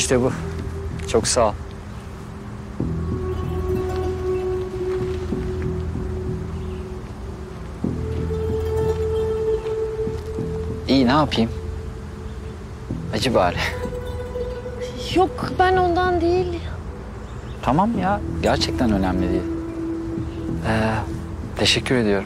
İşte bu. Çok sağ ol. İyi, ne yapayım? Acı bari. Yok, ben ondan değil. Tamam ya, gerçekten önemli değil. Teşekkür ediyorum.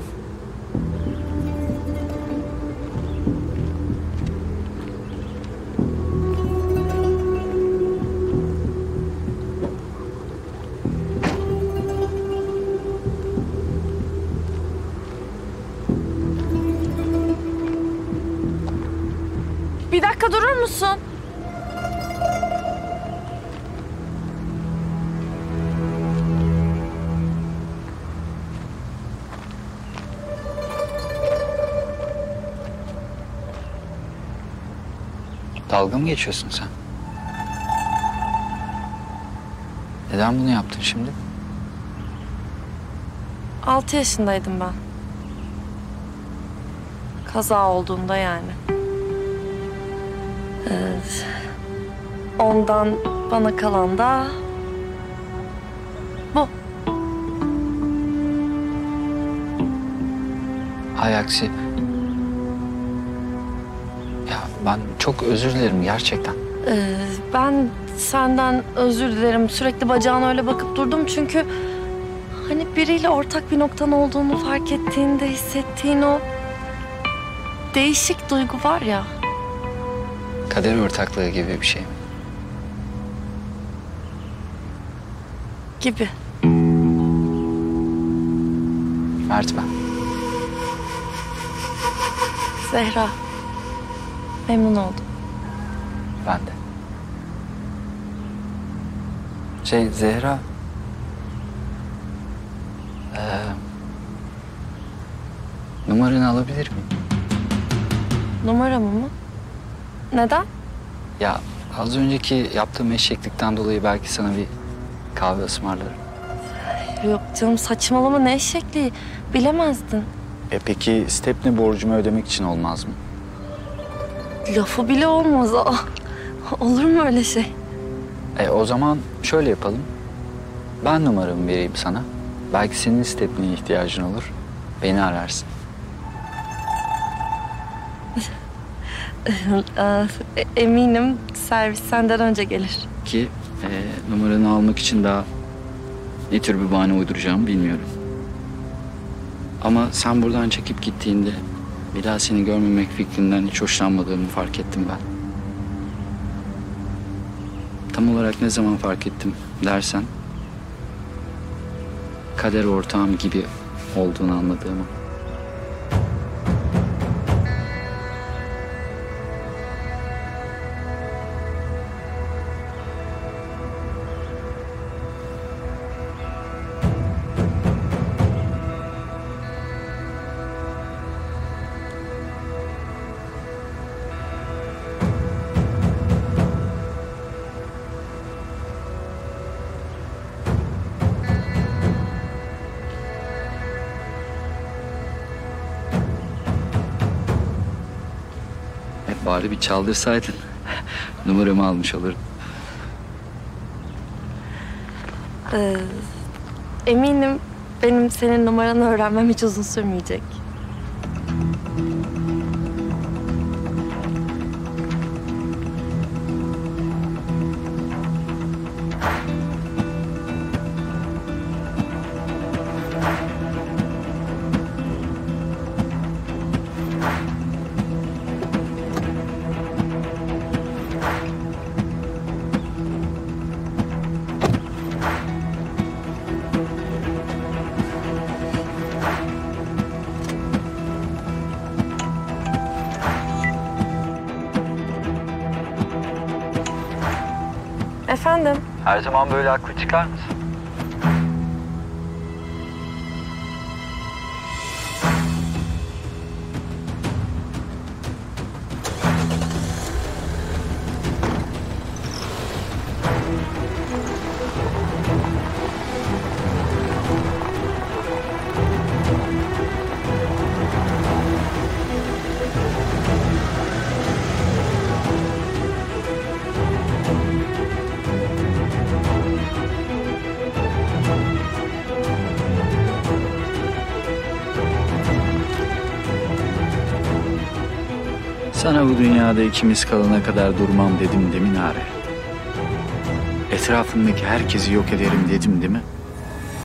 Bir dakika durur musun? Dalga mı geçiyorsun sen? Neden bunu yaptın şimdi? 6 yaşındaydım ben. Kaza olduğunda yani. Ondan bana kalan da bu. Hay aksi. Ya ben çok özür dilerim gerçekten. Ben senden özür dilerim. Sürekli bacağına öyle bakıp durdum çünkü hani biriyle ortak bir noktan olduğunu fark ettiğinde hissettiğin o değişik duygu var ya. Kader ortaklığı gibi bir şey mi? Gibi. Mert ben. Zehra. Memnun oldum. Ben de. Zehra. Numaranı alabilir miyim? Numaramı mı? Neden? Ya az önceki yaptığım eşeklikten dolayı belki sana bir kahve ısmarlarım. Yok canım, saçmalama, ne eşekliği. Bilemezdin. Peki Stepney borcumu ödemek için olmaz mı? Lafı bile olmaz. Olur mu öyle şey? O zaman şöyle yapalım. Ben numaramı vereyim sana. Belki senin Stepney'e ihtiyacın olur. Beni ararsın. Eminim servis senden önce gelir. Ki numaranı almak için daha ne tür bir bahane uyduracağımı bilmiyorum. Ama sen buradan çekip gittiğinde bir daha seni görmemek fikrinden hiç hoşlanmadığımı fark ettim ben. Tam olarak ne zaman fark ettim dersen, kader ortağım gibi olduğunu anladığımı. Bari bir çaldırsaydın. Numaramı almış olurum. Eminim benim senin numaranı öğrenmem hiç uzun sürmeyecek. Efendim? Her zaman böyle haklı çıkar mısın? Sana bu dünyada ikimiz kalana kadar durmam dedim değil mi Nare? Etrafındaki herkesi yok ederim dedim değil mi?